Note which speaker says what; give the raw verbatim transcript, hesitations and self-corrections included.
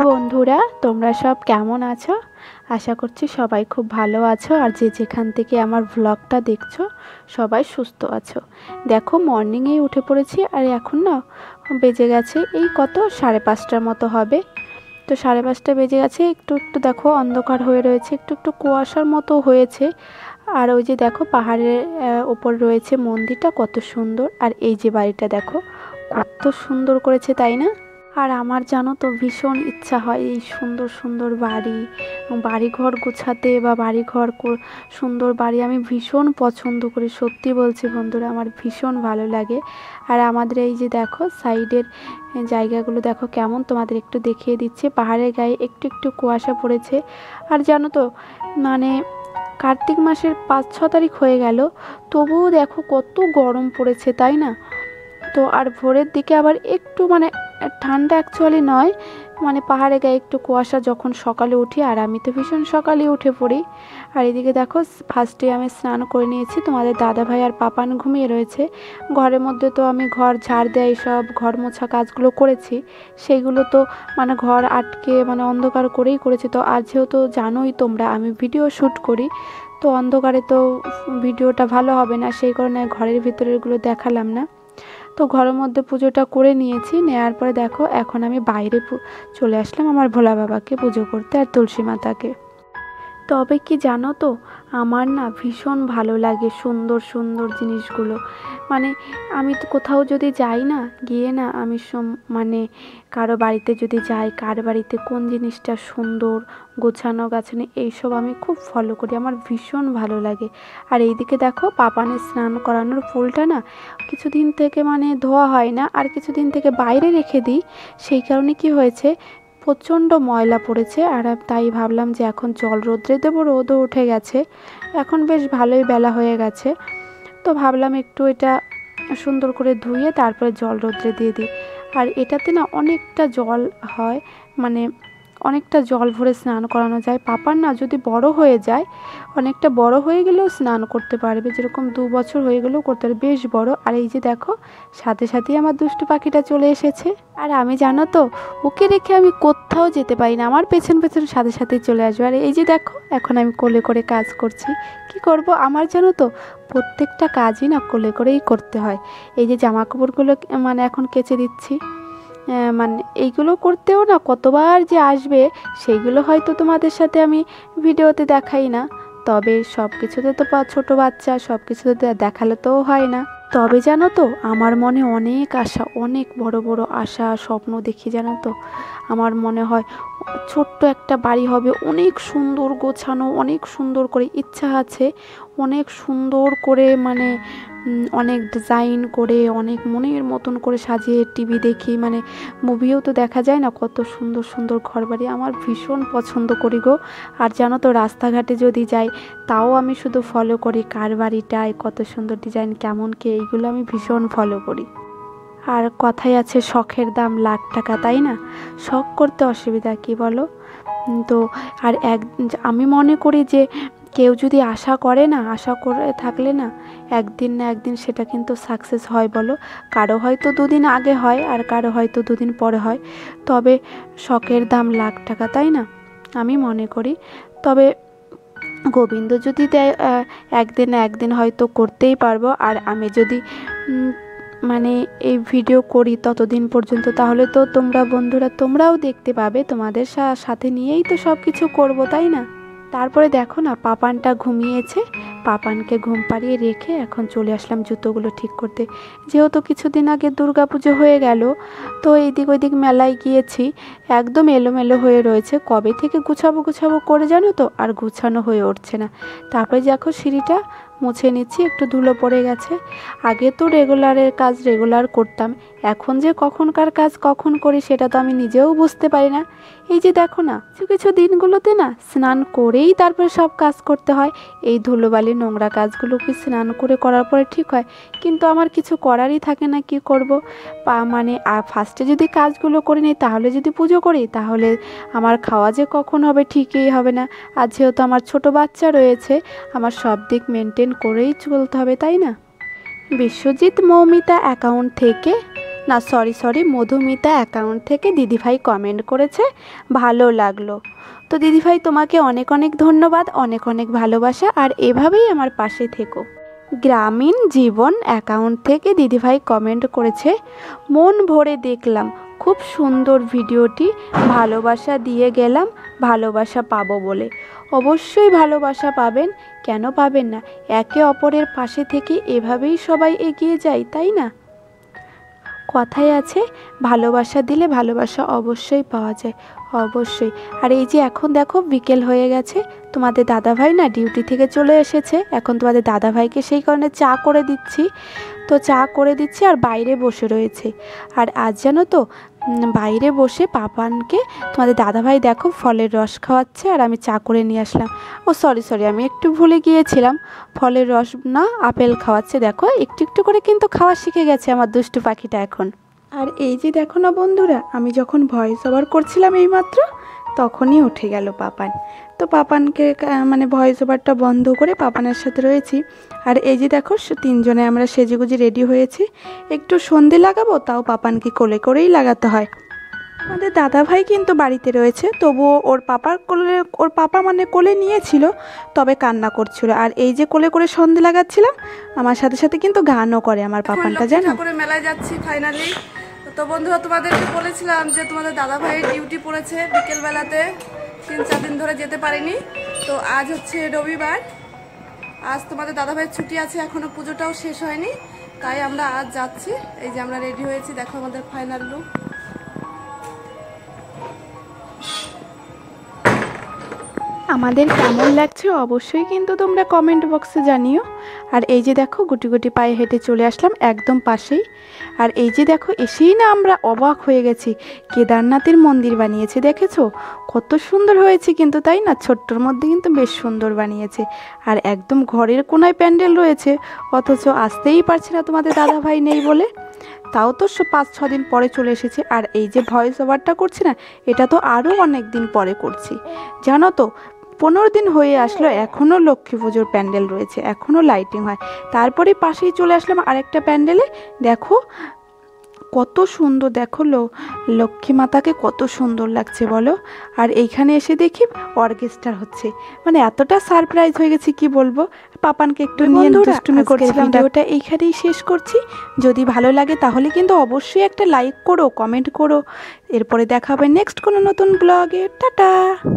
Speaker 1: বন্ধুরা, তোমরা সব কেমন আছো? আশা করছি সবাই খুব ভালো আছো আর যে যেখান থেকে আমার ব্লগটা দেখছো সবাই সুস্থ আছো। দেখো মর্নিংয়েই উঠে পড়েছি আর এখন না বেজে গেছে এই কত সাড়ে পাঁচটার মতো হবে। তো সাড়ে পাঁচটা বেজে গেছে, একটু একটু দেখো অন্ধকার হয়ে রয়েছে, একটু একটু কুয়াশার মতো হয়েছে। আর ওই যে দেখো পাহাড়ের ওপর রয়েছে মন্দিরটা, কত সুন্দর। আর এই যে বাড়িটা দেখো কত সুন্দর করেছে, তাই না? আর আমার জানো তো ভীষণ ইচ্ছা হয় এই সুন্দর সুন্দর বাড়ি বাড়িঘর গোছাতে বা বাড়িঘর সুন্দর বাড়ি আমি ভীষণ পছন্দ করি। সত্যি বলছি বন্ধুরা, আমার ভীষণ ভালো লাগে। আর আমাদের এই যে দেখো সাইডের জায়গাগুলো দেখো কেমন, তোমাদের একটু দেখিয়ে দিচ্ছে। পাহাড়ের গায়ে একটু একটু কুয়াশা পড়েছে। আর জানো তো মানে কার্তিক মাসের পাঁচ ছ তারিখ হয়ে গেল, তবুও দেখো কত গরম পড়েছে, তাই না? তো আর ভোরের দিকে আবার একটু মানে ঠান্ডা অ্যাকচুয়ালি নয়, মানে পাহাড়ে গায়ে একটু কুয়াশা যখন সকালে উঠি। আর আমি তো ভীষণ সকালে উঠে পড়ি। আর এদিকে দেখো ফার্স্টে আমি স্নান করে নিয়েছি, তোমাদের দাদা ভাই আর পাপান ঘুমিয়ে রয়েছে। ঘরের মধ্যে তো আমি ঘর ঝাড় দেয় সব ঘর মোছা কাজগুলো করেছি, সেইগুলো তো মানে ঘর আটকে মানে অন্ধকার করেই করেছি। তো আর যেহেতু জানোই তোমরা আমি ভিডিও শ্যুট করি, তো অন্ধকারে তো ভিডিওটা ভালো হবে না, সেই কারণে ঘরের ভিতরেরগুলো দেখালাম না। তো ঘরের মধ্যে পুজোটা করে নিয়েছি, নেওয়ার পরে দেখো এখন আমি বাইরে চলে আসলাম আমার ভোলা বাবাকে পুজো করতে আর তুলসী মাতাকে। তবে কি জানো তো, আমার না ভীষণ ভালো লাগে সুন্দর সুন্দর জিনিসগুলো। মানে আমি তো কোথাও যদি যাই না, গিয়ে না আমি মানে কারো বাড়িতে যদি যাই, কার বাড়িতে কোন জিনিসটা সুন্দর গোছানো গাছানো এইসব আমি খুব ফলো করি, আমার ভীষণ ভালো লাগে। আর এইদিকে দেখো পাপানের স্নান করানোর ফুলটা না কিছুদিন থেকে মানে ধোয়া হয় না, আর কিছুদিন থেকে বাইরে রেখে দিই, সেই কারণে কি হয়েছে প্রচণ্ড ময়লা পড়েছে। আর তাই ভাবলাম যে এখন জল রোদ্রে দেবো, রোদও উঠে গেছে, এখন বেশ ভালোই বেলা হয়ে গেছে। তো ভাবলাম একটু এটা সুন্দর করে ধুয়ে তারপরে জল রোদ্রে দিয়ে দিই। আর এটাতে না অনেকটা জল হয়, মানে অনেকটা জল ভরে স্নান করানো যায়। পাপার না যদি বড় হয়ে যায়, অনেকটা বড় হয়ে গেলেও স্নান করতে পারবে, যেরকম দু বছর হয়ে গেলেও করতে পারবে, বেশ বড়। আর এই যে দেখো সাথে সাথেই আমার দুষ্টু পাখিটা চলে এসেছে। আর আমি জানো তো ওকে রেখে আমি কোথাও যেতে পারি না, আমার পেছন পেছন সাথে সাথেই চলে আসবে। আর এই যে দেখো এখন আমি কোলে করে কাজ করছি, কি করব, আমার জানো তো প্রত্যেকটা কাজই না কোলে করেই করতে হয়। এই যে জামা কাপড়গুলো মানে এখন কেচে দিচ্ছি, মানে এইগুলো করতেও না কতবার যে আসবে সেইগুলো হয়তো তোমাদের সাথে আমি ভিডিওতে দেখাই না। তবে সব কিছুতে তো ছোটো বাচ্চা, সব কিছুতে দেখালে তো হয় না। তবে জানো তো আমার মনে অনেক আশা, অনেক বড় বড় আশা স্বপ্ন দেখি, জানো তো আমার মনে হয় ছোট্ট একটা বাড়ি হবে, অনেক সুন্দর গোছানো, অনেক সুন্দর করে ইচ্ছা আছে, অনেক সুন্দর করে মানে অনেক ডিজাইন করে অনেক মনের মতন করে সাজিয়ে টিভি দেখি, মানে মুভিও তো দেখা যায় না কত সুন্দর সুন্দর ঘরবাড়ি, আমার ভীষণ পছন্দ করি গো। আর জানো তো রাস্তাঘাটে যদি যাই তাও আমি শুধু ফলো করি কার বাড়িটায় কত সুন্দর ডিজাইন, কেমন কে, এইগুলো আমি ভীষণ ফলো করি। আর কথায় আছে শখের দাম লাখ টাকা, তাই না? শখ করতে অসুবিধা কি বলো? তো আর এক আমি মনে করি যে কেউ যদি আশা করে না, আশা করে থাকলে না একদিন না একদিন সেটা কিন্তু সাকসেস হয় বলো। কারো হয়তো দুদিন আগে হয় আর কারো হয়তো দুদিন পরে হয়, তবে শখের দাম লাখ টাকা, তাই না? আমি মনে করি। তবে গোবিন্দ যদি দেয় একদিন না একদিন হয়তো করতেই পারবো। আর আমি যদি মানে এই ভিডিও করি ততদিন পর্যন্ত, তাহলে তো তোমরা বন্ধুরা তোমরাও দেখতে পাবে, তোমাদের সাথে নিয়েই তো সব কিছু করবো, তাই না? তারপরে দেখো না পাপানটা ঘুমিয়েছে, পাপানকে ঘুম পাড়িয়ে রেখে এখন চলে আসলাম জুতোগুলো ঠিক করতে। যেহেতু কিছুদিন আগে দুর্গা পুজো হয়ে গেল, তো এইদিক ওইদিক মেলায় গিয়েছি, একদম এলোমেলো হয়ে রয়েছে, কবে থেকে গুছাবো গুছাবো করে জানো তো আর গুছানো হয়ে উঠছে না। তারপরে দেখো সিঁড়িটা মুছে নিচ্ছি, একটু ধুলো পড়ে গেছে। আগে তো রেগুলারের কাজ রেগুলার করতাম, এখন যে কখনকার কাজ কখন করি সেটা তো আমি নিজেও বুঝতে পারি না। এই যে দেখো না কিছু কিছু দিনগুলোতে না স্নান করেই তারপরে সব কাজ করতে হয়, এই ধুলোবালি নোংরা কাজগুলো কি স্নান করে করার পরে ঠিক হয়? কিন্তু আমার কিছু করারই থাকে না, কি করব? মানে ফার্স্টে যদি কাজগুলো করে নিই, তাহলে যদি পুজো করি, তাহলে আমার খাওয়া যে কখন হবে ঠিকই হবে না। আর যেহেতু আমার ছোট বাচ্চা রয়েছে, আমার সব দিক মেনটেন করেই চলতে হবে, তাই না? বিশ্বজিৎ মৌমিতা অ্যাকাউন্ট থেকে না সরি সরি মধুমিতা অ্যাকাউন্ট থেকে দিদিভাই কমেন্ট করেছে, ভালো লাগলো। তো দিদিভাই তোমাকে অনেক অনেক ধন্যবাদ, অনেক অনেক ভালোবাসা, আর এভাবেই আমার পাশে থেকো। গ্রামীণ জীবন অ্যাকাউন্ট থেকে দিদিভাই কমেন্ট করেছে, মন ভরে দেখলাম, খুব সুন্দর ভিডিওটি, ভালোবাসা দিয়ে গেলাম ভালোবাসা পাবো বলে। অবশ্যই ভালোবাসা পাবেন, কেন পাবেন না? একে অপরের পাশে থেকে এভাবেই সবাই এগিয়ে যায়, তাই না? কথায় আছে ভালোবাসা দিলে ভালোবাসা অবশ্যই পাওয়া যায়, অবশ্যই। আর এই যে এখন দেখো বিকেল হয়ে গেছে, তোমাদের দাদাভাই না ডিউটি থেকে চলে এসেছে, এখন তোমাদের দাদাভাইকে সেই কারণে চা করে দিচ্ছি। তো চা করে দিচ্ছি আর বাইরে বসে রয়েছে। আর আজ জানো তো বাইরে বসে পাপানকে তোমাদের দাদাভাই দেখো ফলের রস খাওয়াচ্ছে, আর আমি চা করে নিয়ে আসলাম। ও সরি সরি আমি একটু ভুলে গিয়েছিলাম, ফলের রস না আপেল খাওয়াচ্ছে। দেখো একটু একটু করে কিন্তু খাওয়া শিখে গেছে আমার দুষ্টু পাখিটা এখন। আর এই যে দেখো না বন্ধুরা, আমি যখন ভয়েস ওভার করছিলাম এইমাত্র, তখনই উঠে গেল পাপান। তো পাপানকে মানে ভয়েস ওভারটা বন্ধ করে পাপানের সাথে রয়েছি। আর এই যে দেখো তিনজনে আমরা সেজেগুজি রেডি হয়েছি, একটু সন্ধে লাগাবো, তাও পাপানকে কোলে করেই লাগাতে হয়। আমাদের দাদাভাই কিন্তু বাড়িতে রয়েছে, তবুও ওর পাপার কোলে, ওর পাপা মানে কোলে নিয়েছিল, তবে কান্না করছিল। আর এই যে কোলে করে সন্ধে লাগাচ্ছিলাম, আমার সাথে সাথে কিন্তু গানও করে আমার পাপানটা, জানো।
Speaker 2: করে মেলায় যাচ্ছি ফাইনালি। তো বন্ধুরা তোমাদেরকে বলেছিলাম যে তোমাদের দাদাভাইয়ের ডিউটি পড়েছে বিকেলবেলাতে, তিন চার দিন ধরে যেতে পারিনি। তো আজ হচ্ছে রবিবার, আজ তোমাদের দাদাভাইয়ের ছুটি আছে, এখনো পুজোটাও শেষ হয়নি, তাই আমরা আজ যাচ্ছি। এই যে আমরা রেডি হয়েছি, দেখো আমাদের ফাইনাল লুক।
Speaker 1: আমাদের কেমন লাগছে অবশ্যই কিন্তু তোমরা কমেন্ট বক্সে জানিও। আর এই যে দেখো গুটি গুটি পায়ে হেঁটে চলে আসলাম একদম পাশেই। আর এই যে দেখো এসেই না আমরা অবাক হয়ে গেছি, কেদারনাথের মন্দির বানিয়েছে, দেখেছো কত সুন্দর হয়েছে কিন্তু, তাই না? ছোট্টর মধ্যে কিন্তু বেশ সুন্দর বানিয়েছে। আর একদম ঘরের কোনায় প্যান্ডেল রয়েছে, অথচ আসতেই পারছে না তোমাদের দাদাভাই নেই বলে। তাও তো পাঁচ ছ দিন পরে চলে এসেছে। আর এই যে ভয়েস ওভারটা করছি না, এটা তো আরও অনেক দিন পরে করছি, জানো তো। পনেরো দিন হয়ে আসলো, এখনও লক্ষ্মী পুজোর প্যান্ডেল রয়েছে, এখনও লাইটিং হয়। তারপরে পাশেই চলে আসলাম আরেকটা প্যান্ডেলে, দেখো কত সুন্দর, দেখো লক্ষ্মী মাতাকে কত সুন্দর লাগছে বলো। আর এইখানে এসে দেখি অর্কেস্ট্রা হচ্ছে, মানে এতটা সারপ্রাইজ হয়ে গেছি কি বলবো। পাপানকে একটু নিয়ে দুষ্টুমি করছিলাম। ভিডিওটা এইখানেই শেষ করছি, যদি ভালো লাগে তাহলে কিন্তু অবশ্যই একটা লাইক করো, কমেন্ট করো। এরপরে দেখা হবে নেক্সট কোনো নতুন ব্লগে। টাটা।